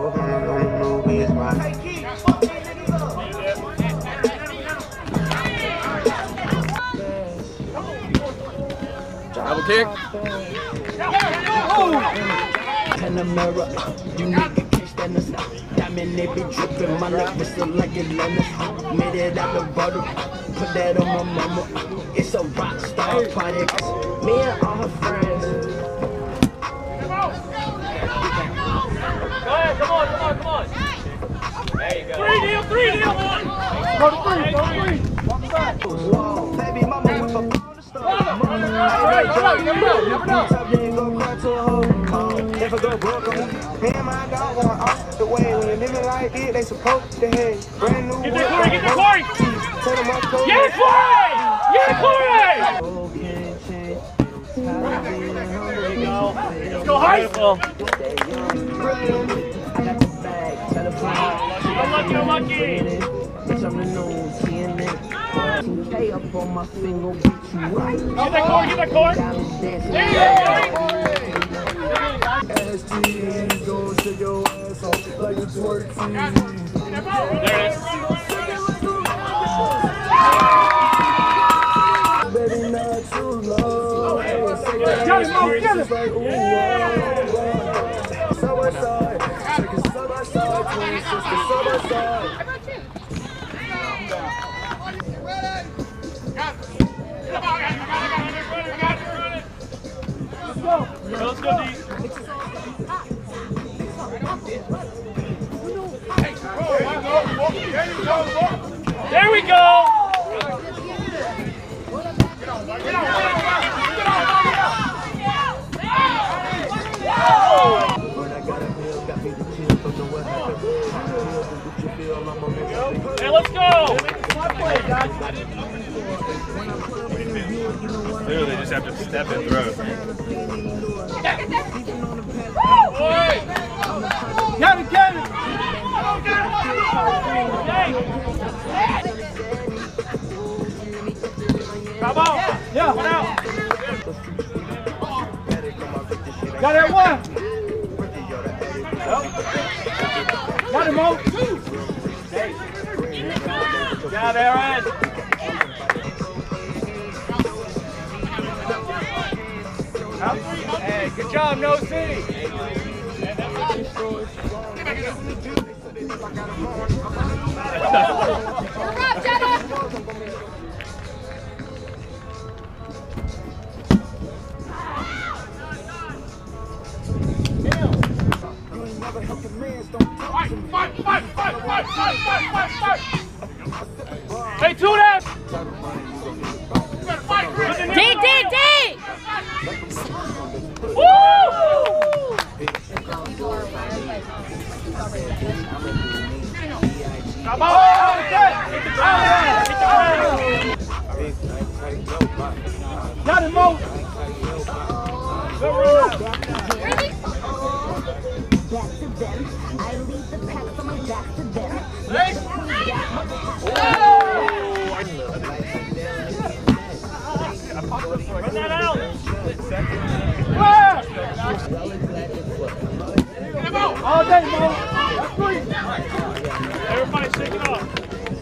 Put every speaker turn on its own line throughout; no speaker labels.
Double kick.
In the mirror, you nigga can't stand us. Diamond, they be dripping, my neck was still like Atlantis. Made it out the bottle, put that on my mama. It's a rock star party. Me and all her friends.
Go ahead, come on. There you go. 3 deal, 1.
Go to 3. Walk back.
Baby mama with a if I go broke, me and my dog going off the way. When you living like this, they supposed to have brand new.
Get that Corey! Yeah, Corey! There you go. Let's go high! Unlucky!
Hey, up on my finger, get you right.
Get that cord! There you go!
ST, go shake your ass off like a twerk team.
There it is.
Baby, not too low. Side by side, check it side by side, twin sister side by side.
Let's go, D. There we go! Hey, let's go!
Literally, they just have to step and throw.
Get it!
Come on!
Yeah.
One out!
Got that one. Got him, Mo.
Got Aaron! Hey, good job, no C! Fight! Hey, two down! D! Woo! Come on!
Got him, Mo.
Back to them. I leave the pack on my back to them.
Run that out!
All day, Mo. That's three.
Everybody shake it off.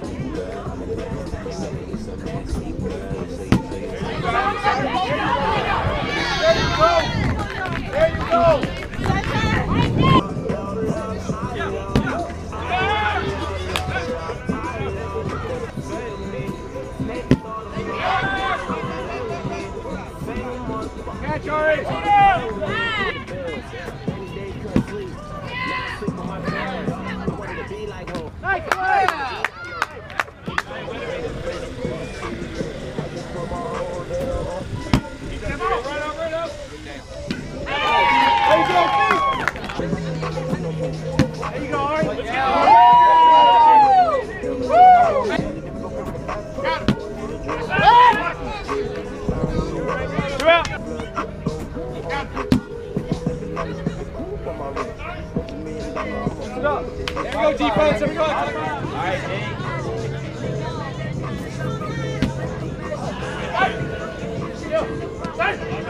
There you go.
Catch, Ari! Nice play! Right up.
There you go,
There you go, Ari. Let's go. Two out.
There we go, defense. There we go. All
right,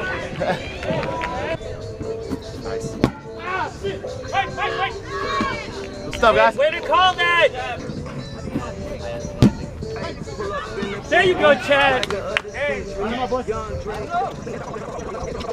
Nice.
Wait.
Stop, guys.
Way to call that! There you go, Chad. Hey.